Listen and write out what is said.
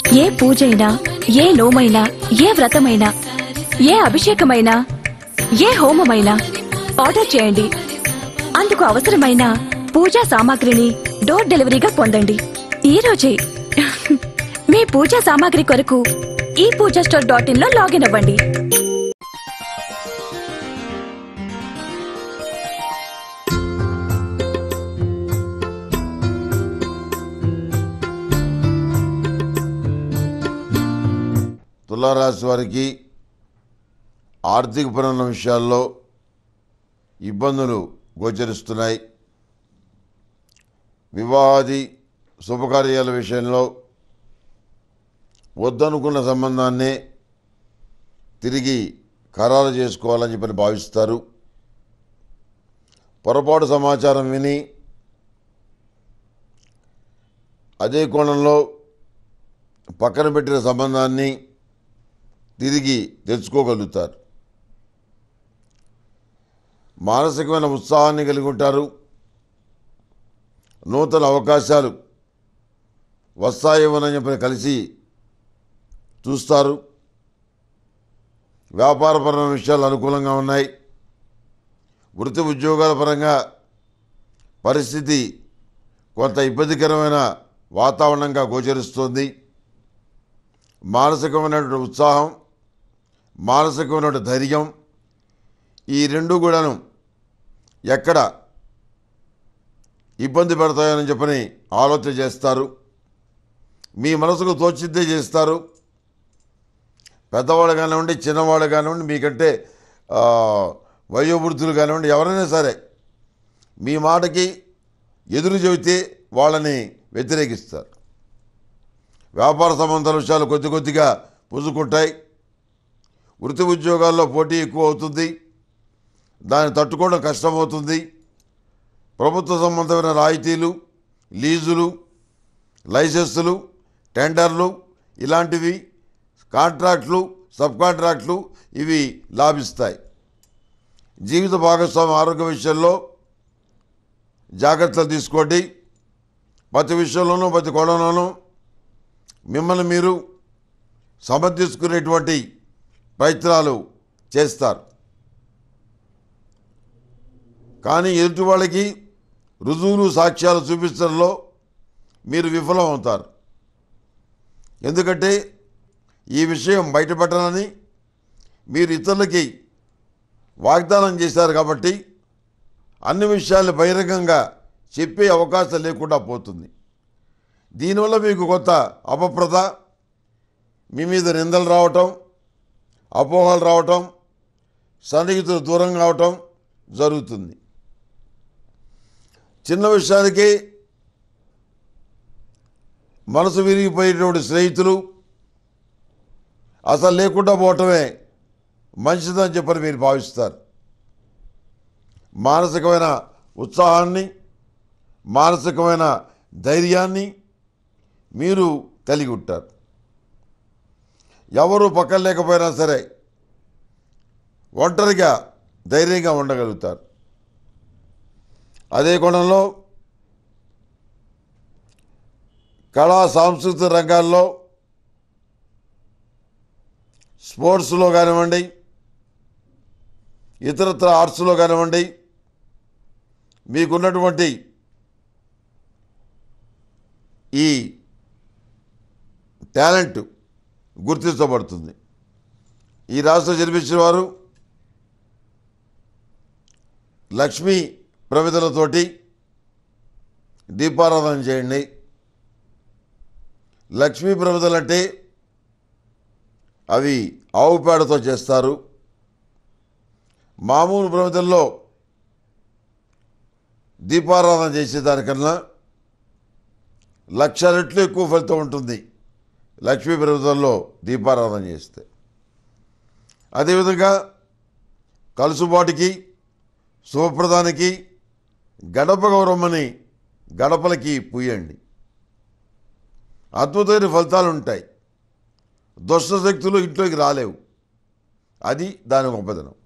ఏ పూజైనా, ఏ నోమైనా, ఏ వ్రతమైనా, ఏ అభిషేకమైనా, ఏ హోమమైనా ఆర్డర్ చేయండి. అందుకు అవసరమైన పూజా సామాగ్రిని డోర్ డెలివరీగా పొందండి. ఈ రోజే మీ పూజా సామాగ్రి కొరకు ePoojaStore.in లో లాగిన్ అవ్వండి. తులారాశి వారికి ఆర్థికపరమైన విషయాల్లో ఇబ్బందులు గోచరిస్తున్నాయి. వివాహాది శుభకార్యాల విషయంలో వద్దనుకున్న సంబంధాన్నే తిరిగి ఖరారు చేసుకోవాలని చెప్పని భావిస్తారు. పొరపాటు సమాచారం విని అదే కోణంలో పక్కన పెట్టిన సంబంధాన్ని తిరిగి తెచ్చుకోగలుగుతారు. మానసికమైన ఉత్సాహాన్ని కలిగి ఉంటారు. నూతన అవకాశాలు వస్తాయేమోనని చెప్పి కలిసి చూస్తారు. వ్యాపారపరమైన విషయాలు అనుకూలంగా ఉన్నాయి. వృత్తి ఉద్యోగాల పరంగా పరిస్థితి కొంత ఇబ్బందికరమైన వాతావరణంగా గోచరిస్తోంది. మానసికమైనటువంటి ఉత్సాహం, మానసికమైనటువంటి ధైర్యం, ఈ రెండు కూడాను ఎక్కడ ఇబ్బంది పెడతాయని చెప్పని ఆలోచన చేస్తారు. మీ మనసుకు తోచిద్దే చేస్తారు. పెద్దవాళ్ళు కానివ్వండి, చిన్నవాళ్ళు కానివ్వండి, మీకంటే వయోవృద్ధులు కానివ్వండి, ఎవరైనా సరే మీ మాటకి ఎదురు చెబితే వాళ్ళని వ్యతిరేకిస్తారు. వ్యాపార సంబంధాల విషయాలు కొద్ది కొద్దిగా పుంజుకుంటాయి. వృత్తి ఉద్యోగాల్లో పోటీ ఎక్కువ అవుతుంది. దాన్ని తట్టుకోవడం కష్టమవుతుంది. ప్రభుత్వ సంబంధమైన రాయితీలు, లీజులు, లైసెన్సులు, టెండర్లు ఇలాంటివి, కాంట్రాక్ట్లు, సబ్ కాంట్రాక్ట్లు ఇవి లాభిస్తాయి. జీవిత భాగస్వామి ఆరోగ్య విషయంలో జాగ్రత్తలు తీసుకోండి. ప్రతి విషయంలోనూ, ప్రతి కోణంలోనూ మిమ్మల్ని మీరు సమర్థించుకునేటువంటి ప్రయత్నాలు చేస్తారు. కానీ ఎదుటి వాళ్ళకి రుజువులు, సాక్ష్యాలు చూపించడంలో మీరు విఫలం అవుతారు. ఎందుకంటే ఈ విషయం బయటపెట్టాలని మీరు ఇతరులకి వాగ్దానం చేశారు కాబట్టి అన్ని విషయాలు బహిరంగంగా చెప్పే అవకాశం లేకుండా పోతుంది. దీనివల్ల మీకు కొంత అపప్రద, మీ మీద నిందలు రావటం, అపోహలు రావటం, సన్నిహితులు దూరం కావటం జరుగుతుంది. చిన్న విషయానికి మనసు విరిగిపోయేటువంటి స్నేహితులు అసలు లేకుండా పోవటమే మంచిదని చెప్పని మీరు భావిస్తారు. మానసికమైన ఉత్సాహాన్ని, మానసికమైన ధైర్యాన్ని మీరు కలిగి ఉంటారు. ఎవరు పక్కన లేకపోయినా సరే ఒంటరిగా ధైర్యంగా ఉండగలుగుతారు. అదే కోణంలో కళా సాంస్కృతిక రంగాల్లో, స్పోర్ట్స్లో కానివ్వండి, ఇతరత్ర ఆర్ట్స్లో కానివ్వండి, మీకున్నటువంటి ఈ టాలెంట్ గుర్తించబడుతుంది. ఈ రాష్ట్రం జన్మించిన వారు లక్ష్మీ ప్రమిదలతోటి దీపారాధన చేయండి. లక్ష్మీ ప్రమిదలంటే అవి ఆవు పేడతో చేస్తారు. మామూలు ప్రమిదల్లో దీపారాధన చేసేదానికన్నా 1,00,000 రెట్లు ఎక్కువ ఫలితం ఉంటుంది లక్ష్మీ ప్రమిదల్లో దీపారాధన చేస్తే. అదేవిధంగా కలుసుబాటుకి, శుభప్రదానికి గడప గౌరమ్మని గడపలకి పూయండి. అద్భుతమైన ఫలితాలు ఉంటాయి. దుష్ట శక్తులు ఇంట్లోకి రాలేవు. అది దాని గొప్పదనం.